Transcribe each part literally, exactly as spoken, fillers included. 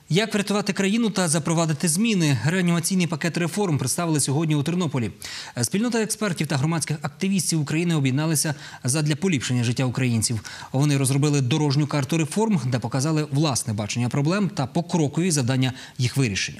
Як врятувати країну та запровадити зміни? Реанімаційний пакет реформ представили сьогодні у Тернополі. Спільнота експертів та громадських активістів України об'єдналися задля поліпшення життя українців. Вони розробили дорожню карту реформ, де показали власне бачення проблем та покрокові завдання їх вирішення.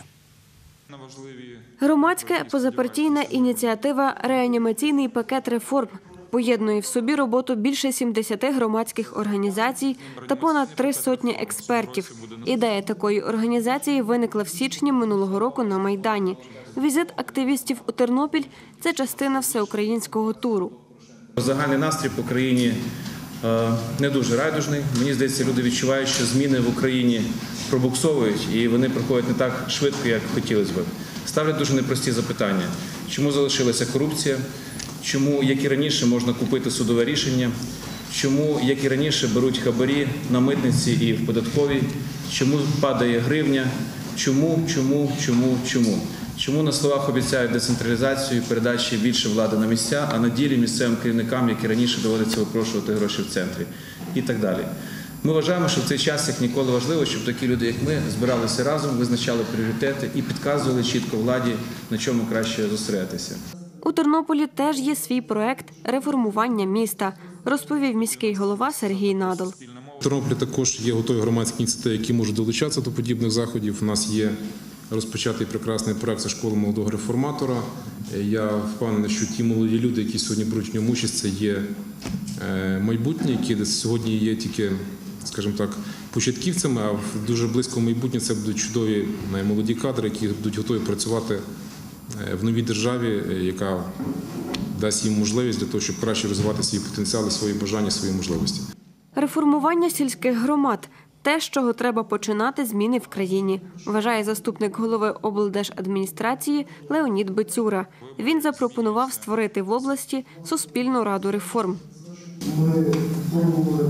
Громадська позапартійна ініціатива «Реанімаційний пакет реформ» поєднує в собі роботу більше сімдесяти громадських організацій та понад три сотні експертів. Ідея такої організації виникла в січні минулого року на Майдані. Візит активістів у Тернопіль – це частина всеукраїнського туру. Загальний настрій по країні не дуже райдужний. Мені здається, люди відчувають, що зміни в Україні пробуксовують і вони проходять не так швидко, як хотілося б. Ставлять дуже непрості запитання. Чому залишилася корупція? Чому, як і раніше, можна купити судове рішення? Чому, як і раніше, беруть хабарі на митниці і в податковій? Чому падає гривня? Чому, чому, чому, чому? Чому на словах обіцяють децентралізацію, передачі більше влади на місця, а на ділі місцевим керівникам, як і раніше, доводиться випрошувати гроші в центрі? І так далі. Ми вважаємо, що в цей час, як ніколи, важливо, щоб такі люди, як ми, збиралися разом, визначали пріоритети і підказували чітко владі, на чому краще зосередитися. У Тернополі теж є свій проект реформування міста, розповів міський голова Сергій Надал. В Тернополі також є готові громадські ініціативи, які можуть долучатися до подібних заходів. У нас є розпочатий прекрасний проект «Це школа молодого реформатора». Я впевнений, що ті молоді люди, які сьогодні беруть в ньому участь, це є майбутнє, які сьогодні є тільки, скажімо так, початківцями, а в дуже близькому майбутнє це будуть чудові молоді кадри, які будуть готові працювати в новій державі, яка дасть їм можливість для того, щоб краще розвивати свої потенціали, свої бажання, свої можливості. Реформування сільських громад – те, з чого треба починати зміни в країні, вважає заступник голови облдержадміністрації Леонід Бецюра. Він запропонував створити в області Суспільну раду реформ. Ми пробували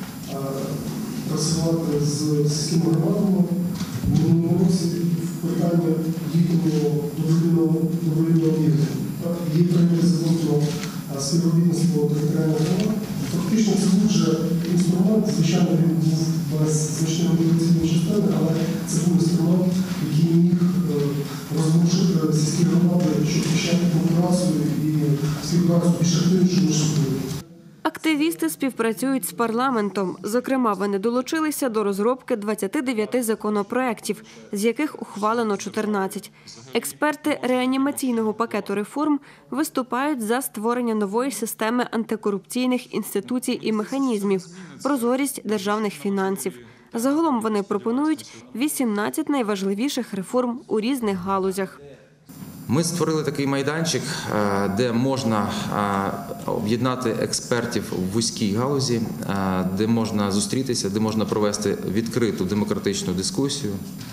працювати з сільськими громадами. Ми питання їхнього добровільного в'їзду. Є прийняти заводно співробітництво територіальних громад. Фактично це вже інструмент, звичайно, він був без значної мотиваційної частини, але це був інструмент, який міг розворушити сільські громади, щоб почати конкуренцію і співпрацю більш активнішу між собою. Активісти співпрацюють з парламентом. Зокрема, вони долучилися до розробки двадцяти дев'яти законопроєктів, з яких ухвалено чотирнадцять. Експерти реанімаційного пакету реформ виступають за створення нової системи антикорупційних інституцій і механізмів, прозорість державних фінансів. Загалом вони пропонують вісімнадцять найважливіших реформ у різних галузях. Ми створили такий майданчик, де можна об'єднати експертів в вузькій галузі, де можна зустрітися, де можна провести відкриту демократичну дискусію,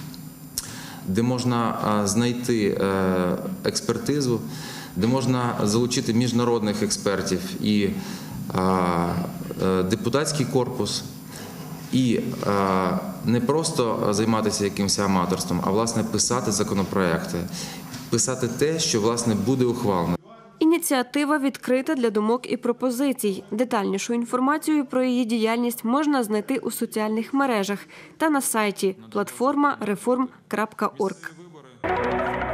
де можна знайти експертизу, де можна залучити міжнародних експертів і депутатський корпус. І не просто займатися якимось аматорством, а, власне, писати законопроекти, писати те, що, власне, буде ухвалено. Ініціатива відкрита для думок і пропозицій. Детальнішу інформацію про її діяльність можна знайти у соціальних мережах та на сайті платформа реформ крапка орг.